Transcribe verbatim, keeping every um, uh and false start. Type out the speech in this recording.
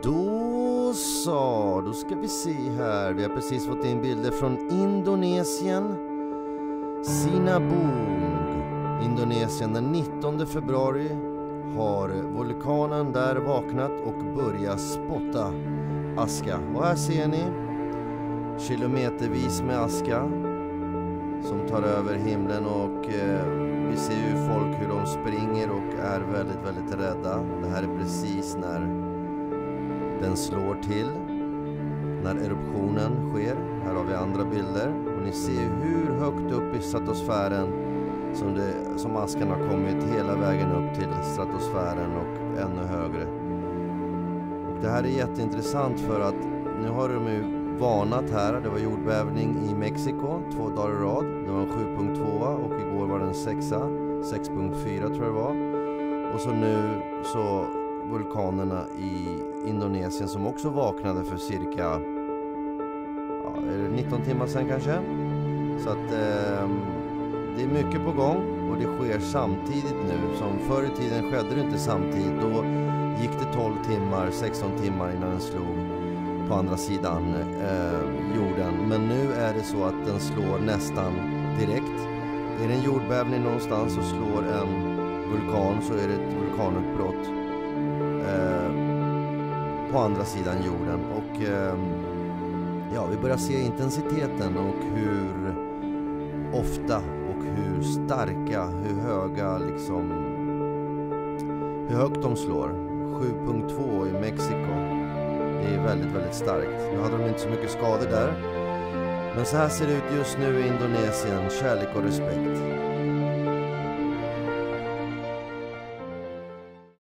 Då så, då ska vi se här. Vi har precis fått in bilder från Indonesien. Sinabung, Indonesien. Den nittonde februari har vulkanen där vaknat och börjat spotta aska. Och här ser ni kilometervis med aska som tar över himlen, och eh, vi ser ju folk hur de springer och är väldigt, väldigt rädda. Det här är precis när den slår till, när eruptionen sker. Här har vi andra bilder och ni ser hur högt upp i stratosfären som, det, som askan har kommit hela vägen upp till stratosfären och ännu högre. Och det här är jätteintressant för att nu har de ju varnat här. Det var jordbävning i Mexiko två dagar i rad. Det var en sju punkt två och igår var det en sexa, sex punkt fyra tror jag det var. Och så nu så vulkanerna i Indonesien som också vaknade för cirka ja, är det nitton timmar sedan kanske. Så att eh, det är mycket på gång och det sker samtidigt nu. Som förr i tiden skedde det inte samtidigt. Då gick det tolv timmar, sexton timmar innan den slog på andra sidan eh, jorden. Men nu är det så att den slår nästan direkt. Är det en jordbävning någonstans och slår en vulkan så är det ett vulkanutbrott eh, på andra sidan jorden. Och eh, ja, vi börjar se intensiteten och hur ofta och hur starka, hur höga liksom, hur högt de slår. sju punkt två i Mexiko. Det är väldigt, väldigt starkt. Nu hade de inte så mycket skador där. Men så här ser det ut just nu i Indonesien. Kärlek och respekt.